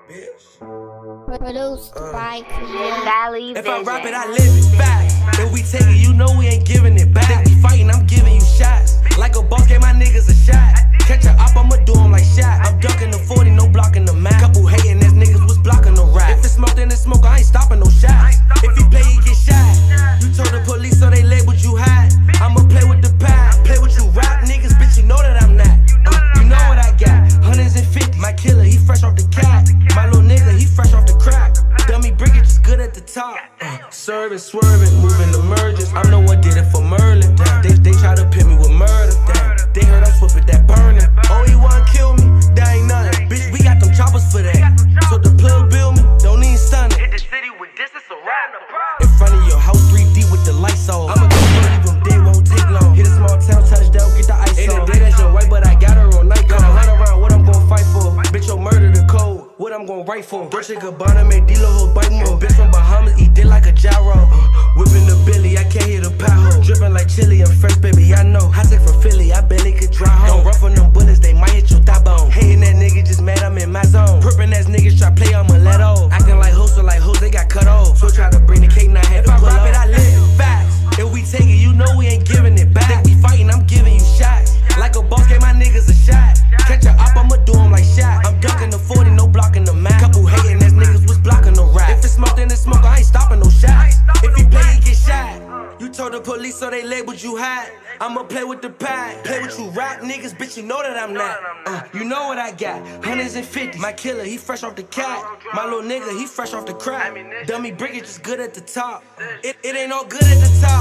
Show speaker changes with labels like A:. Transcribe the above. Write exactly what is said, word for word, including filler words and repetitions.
A: bitch.
B: Produced
A: Uh.
B: by Creative
C: Valley
A: If
C: Vision.
A: I rap it, I live it fast. If we take it, you know we ain't giving it back. Think we fighting, I'm giving you shots. Like a boss gave my niggas a shot. Catch a op, I'ma do him like shot. I'm ducking the forty, no blocking the map. Couple hating ass niggas was blocking the rap. If it's smoke, then it's smoke, I ain't stopping no shots. If he play, he get shot. You told the police, so they labeled you hot. I'ma play with the pad. Play with you rap niggas, bitch, you know that I'm not. Uh, you know what I got. Hundreds and fifties. My killer, he fresh off the cat. My little nigga, he fresh off the crack. Dummy Brickett just good at the top. Uh, serving, swerving, moving the mergers. I'm the one did it for Merlin. Damn, they, they try to pin me with murder. Damn, they heard I'm swift with that burning. Oh, he wanna kill me? That ain't nothing. Bitch, we got them choppers for that. So the plug build me, don't even stun it.
C: Hit the city with distance around the
A: In front of your house, three D with the lights on. I'ma go leave them dead, won't take long. Hit a small town, touchdown, get the ice on. In the day, that's your white, but I got her on night. Got a hunt around, what I'm gon' fight for? Bitch, your murder the code. What I'm gon' write for? Dolce Gabbana made D-Lo ho bite more. Bitch from Bahamas, eat dick like a gyro. Uh, whipping the Billy, I can't hit a pothole. Dripping like chili, I'm fresh, baby, I know. Hot take from Philly, I barely could drive home. Don't run from them bullets, they might hit your thigh bone. Hating that nigga, just mad I'm in my zone. Perpin' ass niggas try play, I'ma let off. Acting like hoes, so like hoes, they got cut off. So try to bring the cake, now I had to pull off. If I rap it, I live it fast. If we take it, you know we ain't giving it back. Think we fighting, I'm giving you shots. Like a boss gave my niggas a shot. Catch a op, I'ma do him like shot. I'm ducking the forty, no blocking the map. Couple hating ass niggas was blocking the rap. If it's smoke, then it's smoke, I ain't stopping no shots. If he play, he get shot. You told the police, so they labeled you hot. I'ma play with the pad. Play with you rap niggas, bitch, you know that I'm not. Uh, you know what I got. Hundreds and fifties. My killer, he fresh off the cat. My little nigga, he fresh off the crack. Dummy Brickett just good at the top. It, it ain't all good at the top.